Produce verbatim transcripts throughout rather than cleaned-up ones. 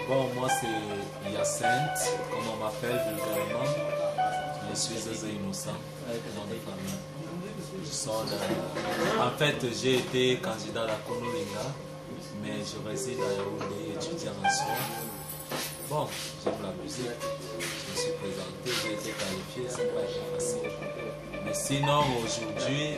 Bon, moi c'est Hyacinthe, comme on m'appelle vulgairement. Je suis Zézé Innocent, nom de famille. Je sors de... En fait, j'ai été candidat à la Konolinga, mais je réside à Yaoundé, étudiant en soi. Bon, j'aime la musique, je me suis présenté, j'ai été qualifié, ça n'a pas été facile. Mais sinon, aujourd'hui,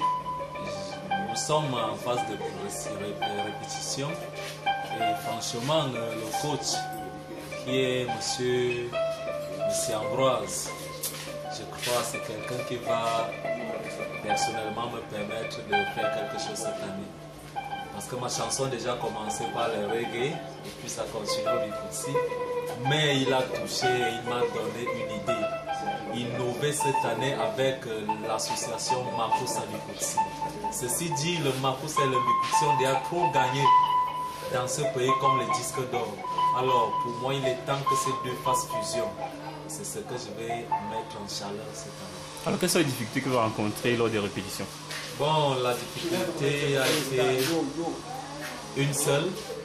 nous sommes en phase de répétition. Et franchement, le coach, qui est monsieur, monsieur Ambroise, je crois que c'est quelqu'un qui va personnellement me permettre de faire quelque chose cette année. Parce que ma chanson a déjà commencé par le reggae, et puis ça continue au Bikutsi. Mais il a touché, il m'a donné une idée. Innover cette année avec l'association Makusa Bikutsi. Ceci dit, le Makusa et le Bikutsi ont déjà trop gagné dans ce pays comme les disques d'or. Alors, pour moi, il est temps que ces deux fassent fusion. C'est ce que je vais mettre en chaleur cette année. Alors, quelles sont les difficultés que vous rencontrez lors des répétitions? Bon, la difficulté a été une seule.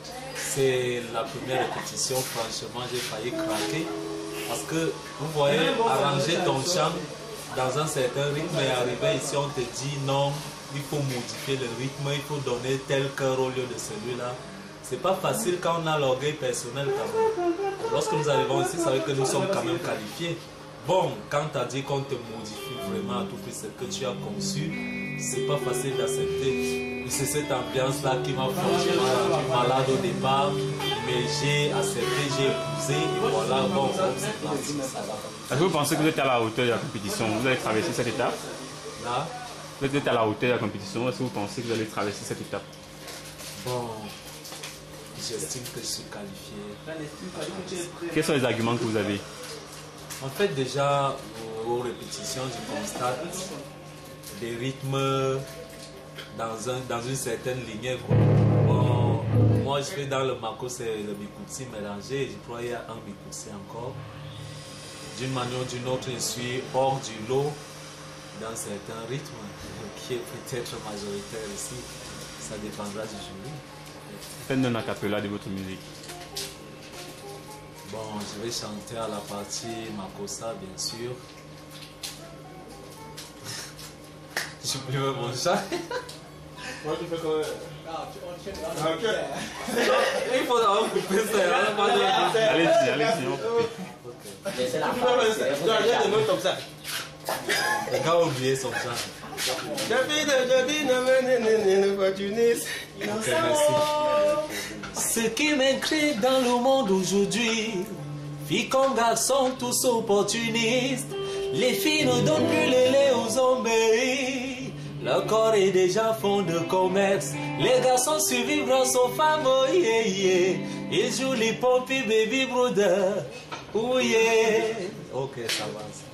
C'est la première répétition. Franchement, j'ai failli craquer. Parce que, vous voyez, arranger ton chant dans un certain rythme et arriver ici, on te dit non, il faut modifier le rythme, il faut donner tel cœur au lieu de celui-là. C'est pas facile quand on a l'orgueil personnel quand même. Lorsque nous arrivons ici, ça veut dire que nous sommes quand même qualifiés. Bon, quand tu as dit qu'on te modifie vraiment à tout prix ce que tu as conçu, c'est pas facile d'accepter. Et c'est cette ambiance-là qui m'a franchement rendu malade au départ. Mais j'ai accepté, j'ai épousé, et voilà, bon, c'est parti. Est-ce que vous pensez que vous êtes à la hauteur de la compétition? Vous allez traverser cette étape? Là? Vous êtes à la hauteur de la compétition. Est-ce que vous pensez que vous allez traverser cette étape? Bon, j'estime que je suis qualifié. Quels sont les arguments que vous avez? En fait, déjà, aux répétitions, je constate des rythmes dans, un, dans une certaine lignée. Bon, moi, je fais dans le Mako, c'est le Bikutsi mélangé. Je crois qu'il y a un Bikutsi encore. D'une manière ou d'une autre, je suis hors du lot dans certains rythmes qui est peut-être majoritaire ici. Ça dépendra du jury. Faites un acapella de votre musique. Bon, je vais chanter à la partie Makossa, bien sûr. Je peux même mon chat. Moi, tu fais quand même. Il faut d'abord couper ça. Allez-y, allez-y. Laissez la femme. Comme ça. Le gars a oublié son chant. Ok, merci. Ce qui m'inquiète dans le monde aujourd'hui, filles comme garçons tous opportunistes, les filles ne donnent plus les laits aux hommes. Leur corps est déjà fond de commerce. Les garçons survivent grâce aux femmes. Oh yeah, yeah. Ils jouent les pompis baby brother. Oh yeah. Ok, ça va.